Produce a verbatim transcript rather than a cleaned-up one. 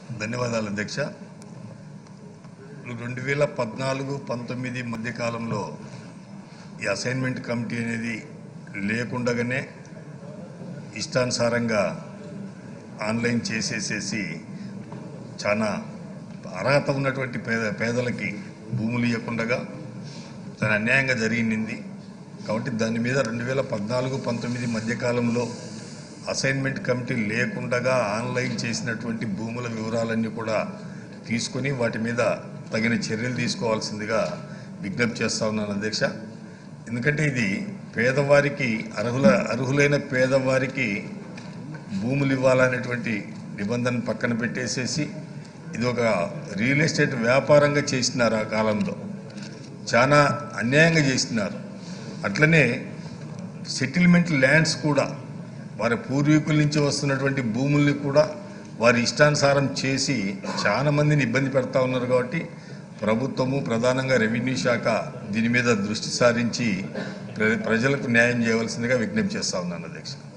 ధన్యవాదాలు అధ్యక్ష. రెండు వేల పద్నాలుగు పంతొమ్మిది మధ్య కాలంలో ఈ అసైన్మెంట్ కమిటీ అనేది లేకుండానే ఇష్టానుసారంగా ఆన్లైన్ చేసేసేసి చాలా అర్హత ఉన్నటువంటి పేద పేదలకి భూములు ఇవ్వకుండా చాలా అన్యాయంగా జరిగింది. కాబట్టి దాని మీద రెండు వేల పద్నాలుగు పంతొమ్మిది మధ్యకాలంలో అసైన్మెంట్ కమిటీ లేకుండా ఆన్లైన్ చేసినటువంటి భూముల వివరాలన్నీ కూడా తీసుకొని వాటి మీద తగిన చర్యలు తీసుకోవాల్సిందిగా విజ్ఞప్తి చేస్తా ఉన్నాను అధ్యక్ష. ఎందుకంటే ఇది పేదవారికి అర్హుల అర్హులైన పేదవారికి భూములు ఇవ్వాలనేటువంటి నిబంధన పక్కన పెట్టేసేసి ఇది ఒక రియల్ ఎస్టేట్ వ్యాపారంగా చేసినారు. ఆ కాలంలో చాలా అన్యాయంగా చేసినారు. అట్లనే సెటిల్మెంట్ ల్యాండ్స్ కూడా వారి పూర్వీకుల నుంచి వస్తున్నటువంటి భూముల్ని కూడా వారి ఇష్టానుసారం చేసి చాలా మందిని ఇబ్బంది పెడతా ఉన్నారు. కాబట్టి ప్రభుత్వము ప్రధానంగా రెవెన్యూ శాఖ దీని మీద దృష్టి సారించి ప్రజలకు న్యాయం చేయవలసిందిగా విజ్ఞప్తి చేస్తా ఉన్నాను అధ్యక్ష.